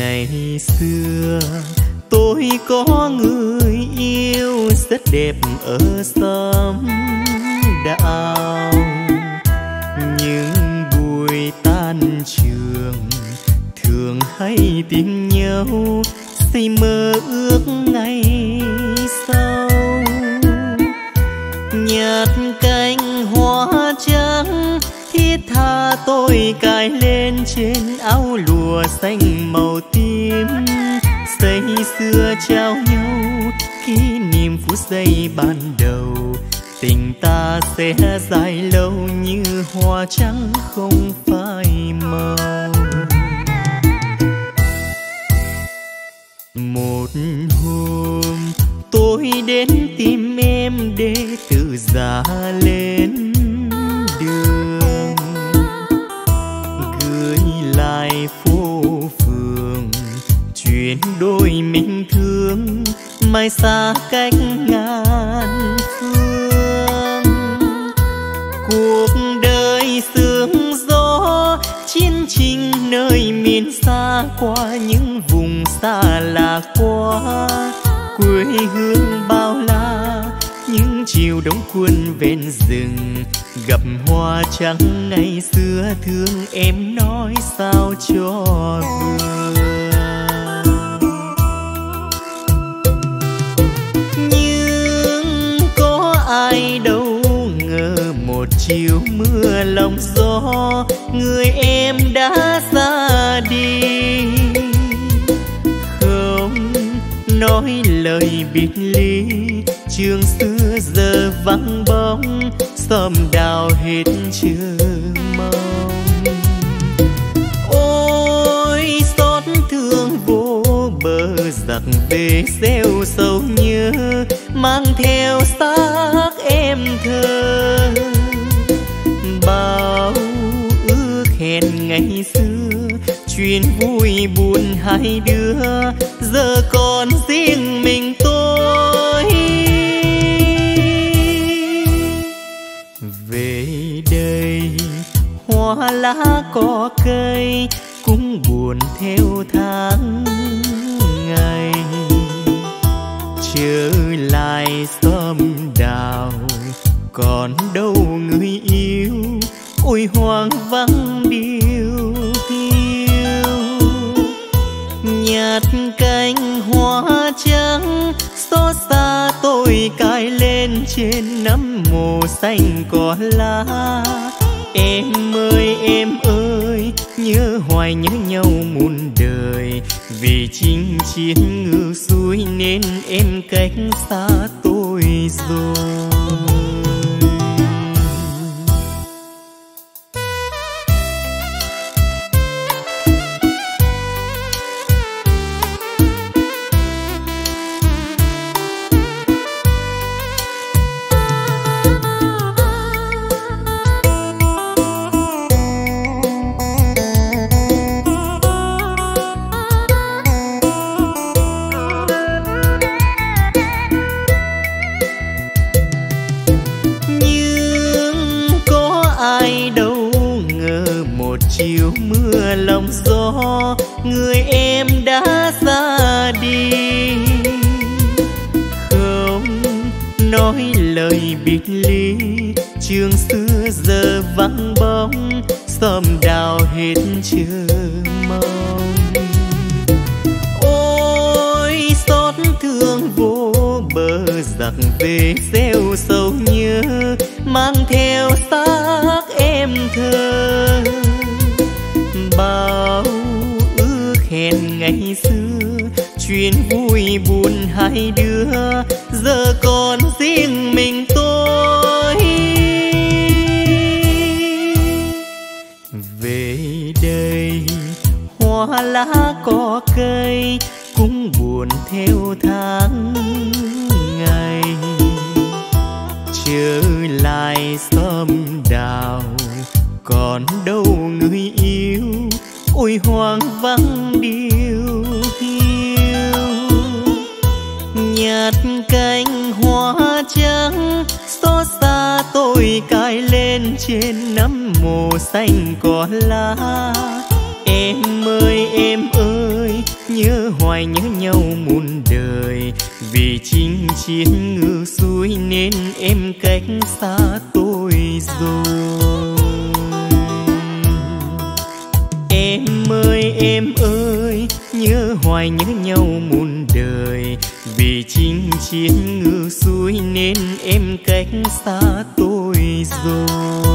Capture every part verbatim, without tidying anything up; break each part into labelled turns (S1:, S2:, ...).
S1: Ngày xưa tôi có người yêu rất đẹp ở xóm đạo, những buổi tan trường thường hay tìm nhau xây mơ ước ngày sau. Nhạt cánh hoa trắng thiết tha tôi cài lên trên áo lụa xanh màu tím, say xưa trao nhau kỷ niệm phút giây ban đầu. Tình ta sẽ dài lâu như hoa trắng không phai màu. Một hôm tôi đến tìm em để tự giá lên đường, gửi lại phố phường chuyện đôi mình thương mai xa cách ngàn phương. Cuộc đời sương gió chiến tranh nơi miền xa, qua những vùng xa lạ qua quê hương bao la. Những chiều đông quân ven rừng gặp hoa trắng ngày xưa, thương em nói sao cho vừa. Nhưng có ai đâu ngờ một chiều mưa lòng gió, người em đã ra đi. Không nói lời biệt ly, trường xưa giờ vắng bóng, xóm đào hết trường mong. Ôi xót thương vô bờ giặc về gieo sầu nhớ, mang theo xác em thơ. Bao ước hẹn ngày xưa, chuyện vui buồn hai đứa, giờ còn riêng mình tôi. Về đây hoa lá có cây cũng buồn theo tháng ngày, trở lại xóm đào còn đâu người yêu. Ôi hoang vắng điều hiu, nhạt cánh hoa trắng xót xa tôi cài lên trên nấm mồ xanh cỏ lá. Em ơi em ơi nhớ hoài nhớ nhau muôn đời, vì chinh chiến ngược xuôi nên em cách xa tôi rồi. Chiều mưa lòng gió, người em đã ra đi. Không nói lời biệt ly, trường xưa giờ vắng bóng, xóm đào hết trường mong. Ôi xót thương vô bờ giặc về gieo sầu nhớ, mang theo xác em thơ. Bao ước hẹn ngày xưa, chuyện vui buồn hai đứa, giờ còn riêng mình tôi. Về đây hoa lá có cây cũng buồn theo tháng ngày, trở lại xóm đào còn đâu người yêu. Ôi hoang vắng điều hiu, nhạt cánh hoa trắng xót xa tôi cài lên trên nấm mồ xanh cỏ lá. Em ơi em ơi nhớ hoài nhớ nhau muôn đời. Vì chinh chiến ngược xuôi nên em cách xa tôi rồi. Em ơi em ơi, nhớ hoài nhớ nhau muôn đời. Vì chinh chiến ngược xuôi nên em cách xa tôi rồi.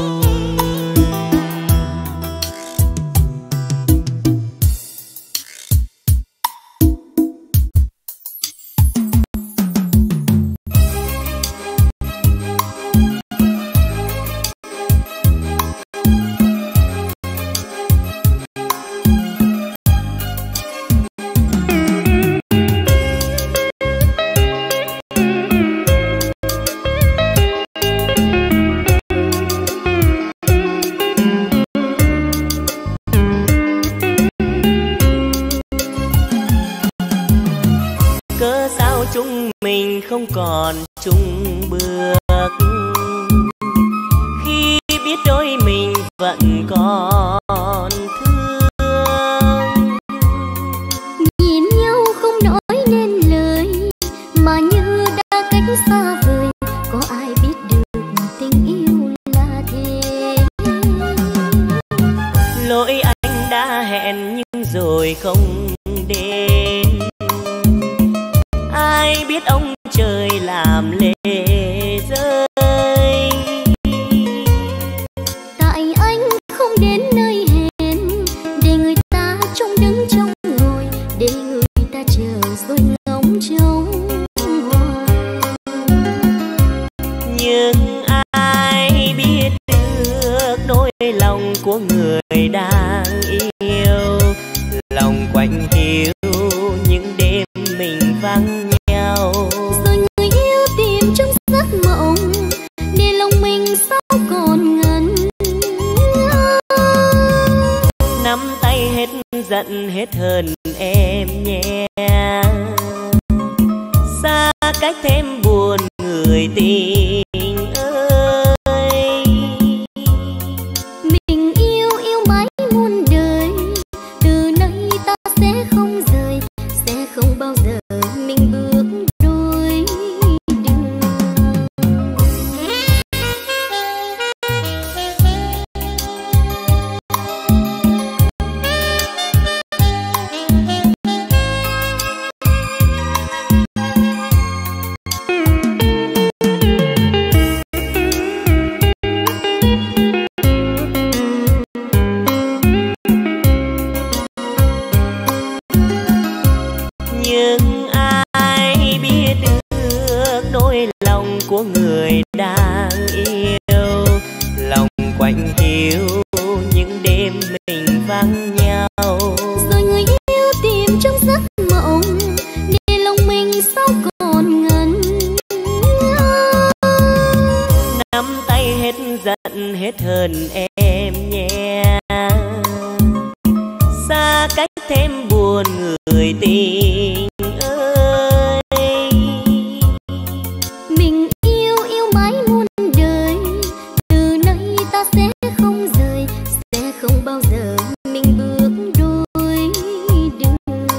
S2: Không còn chung bước khi biết đôi mình vẫn còn thương.
S3: Nhìn nhau không nói nên lời mà như đã cách xa vời, có ai biết được tình yêu là thế.
S2: Lỗi anh đã hẹn nhưng rồi không đến, ai biết ông trời làm lệ rơi.
S3: Tại anh không đến nơi hẹn, để người ta trông đứng trong ngồi, để người ta chờ rồi ngóng trông hoài.
S2: Nhưng ai biết được nỗi lòng của người đang yêu, lòng quạnh hiu những đêm mình vắng nhau.
S3: Rồi người yêu tìm trong giấc mộng, để lòng mình sao còn ngần ngơ.
S2: Nắm tay hết giận hết hờn em nhé, xa cách thêm buồn người tình ơi.
S3: Mình yêu yêu mãi muôn đời, từ nay ta sẽ không rời, sẽ không bao giờ mình bước đôi đường.
S2: Nhưng ai biết được nỗi lòng của người đang yêu, lòng quạnh hiu những đêm mình vắng nhau.
S3: Rồi người yêu tìm trong giấc mộng, để lòng mình sao còn ngần ngơ.
S2: Nắm tay hết giận hết hờn em nhé, xa cách thêm buồn người tình ơi.
S3: Mình yêu yêu mãi muôn đời, từ nay ta sẽ không rời, sẽ không bao giờ mình bước đôi đường.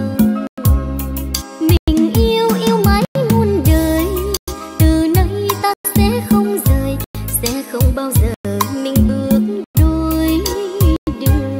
S3: Mình yêu yêu mãi muôn đời, từ nay ta sẽ không rời, sẽ không bao giờ mình bước đôi đường.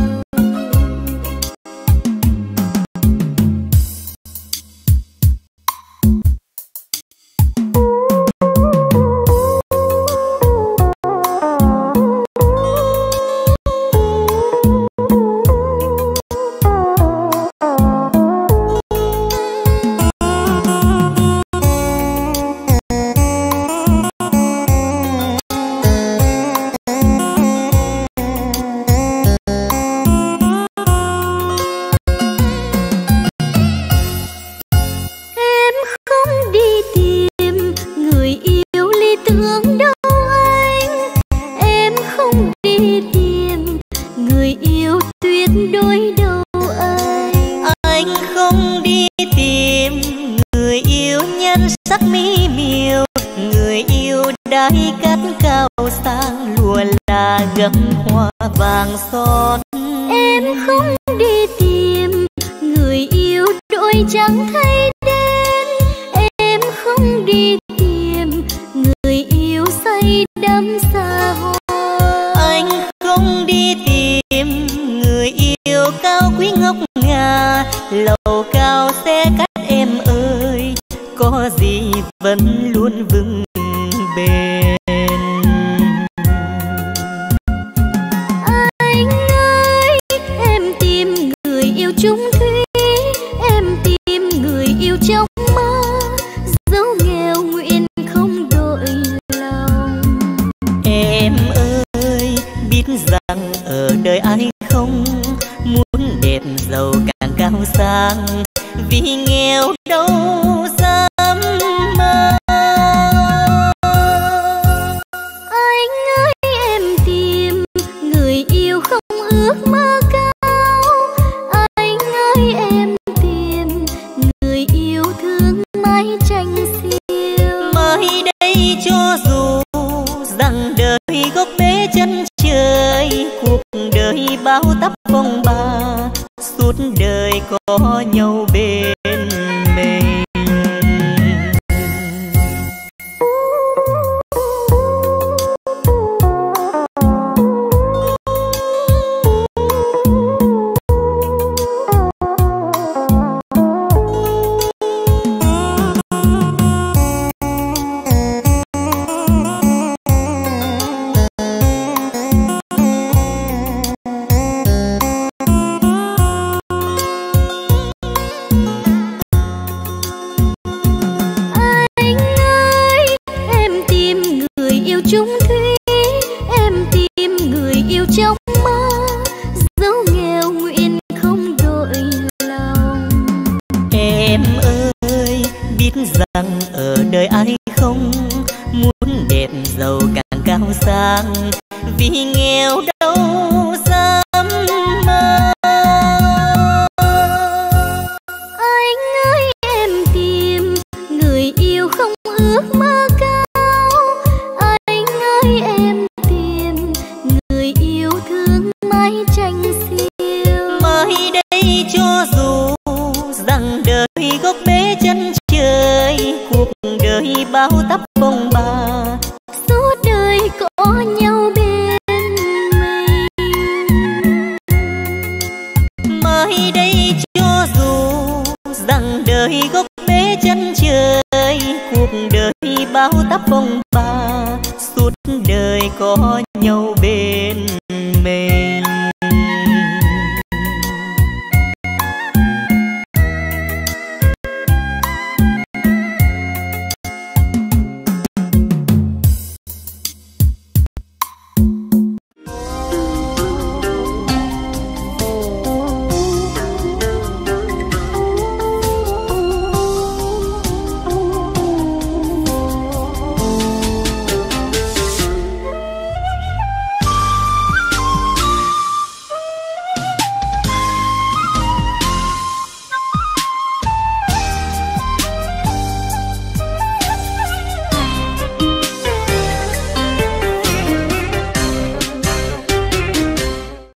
S2: đai cát cao sang lụa là gấm hoa vàng son.
S3: Em không đi tìm người chẳng thấy đến. Em không đi tìm người yêu say đắm xa hoa.
S2: Anh không đi tìm người yêu cao quý ngốc ngà, lầu cao xe cắt em ơi, có gì vẫn luôn vững bền.
S3: Anh ơi, em tìm người yêu chung thủy, em tìm người yêu trong mơ, dẫu nghèo nguyện không đổi lòng.
S2: Em ơi, biết rằng ở đời ai không muốn đẹp giàu càng cao sang, vì nghèo đâu dám mơ.
S3: Anh ơi, em tìm người yêu không ước mơ cao. Anh ơi, em tìm người yêu thương mái tranh xiêu.
S2: Mới đây cho dù rằng đời gốc bế chân trời, cuộc đời bao tắp phong ba, suốt đời có nhau bên mình.
S3: chung thủy, em tìm người yêu trong mơ, dẫu nghèo nguyện không đổi lòng.
S2: Em ơi, biết rằng ở đời ai không muốn đẹp giàu càng cao sang, vì nghèo đâu dám mơ.
S3: Anh ơi, em tìm người yêu không ước mơ cao. Anh ơi, em tìm người yêu thương mái tranh xiêu.
S2: Mới đây cho dù rằng đời gốc bế chân trời, cuộc đời bao tắp phong ba,
S3: suốt đời có nhau bên mình.
S2: Mới đây cho dù rằng đời gốc bế chân trời, cuộc đời bao tắp phong ba, suốt đời có nhau bên